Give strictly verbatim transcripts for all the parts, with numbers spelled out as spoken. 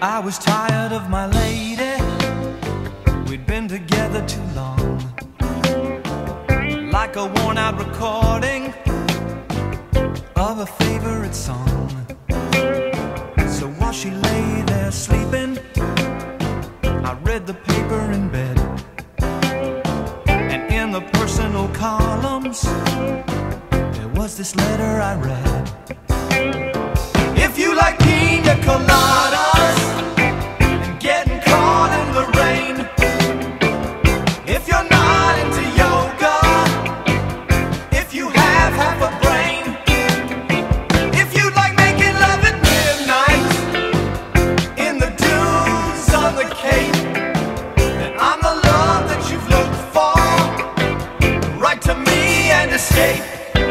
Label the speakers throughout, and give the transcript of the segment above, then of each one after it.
Speaker 1: I was tired of my lady, we'd been together too long, like a worn-out recording of a favorite song. So while she lay there sleeping, I read the paper in bed, and in the personal columns there was this letter I read. If you like pina coladas and getting caught in the rain, if you're not into yoga, if you have half a brain, if you like making love at midnight in the dunes on the Cape, then I'm the love that you've looked for. Write to me and escape.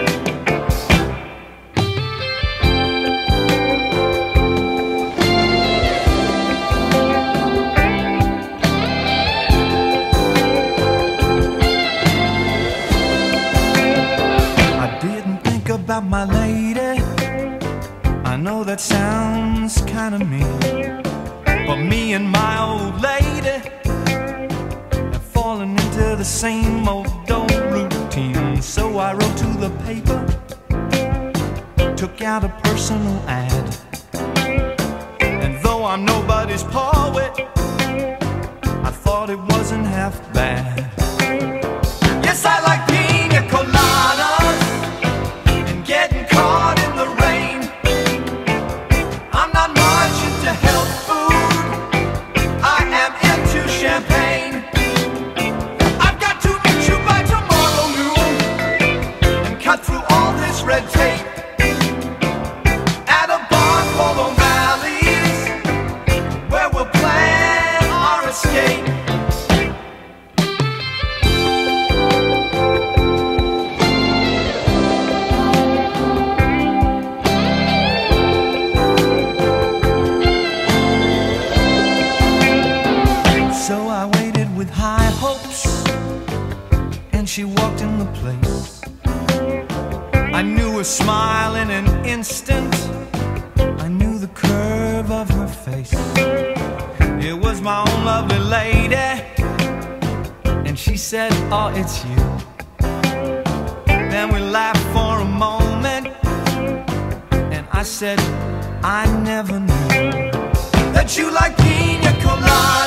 Speaker 1: About my lady, I know that sounds kinda mean, but me and my old lady have fallen into the same old old routine. So I wrote to the paper, took out a personal ad, and though I'm nobody's poet, I thought it wasn't half bad. Yes, I like pina coladas, getting caught in the rain. I'm not much into health food, I am into champagne. I've got to meet you by tomorrow noon and cut through all this red tape at a bar called O'Malley's, where we'll plan our escape. So I waited with high hopes, and she walked in the place. I knew her smile in an instant, I knew the curve of her face. It was my own lovely lady, and she said, oh, it's you. Then we laughed for a moment, and I said, I never knew that you like pina colada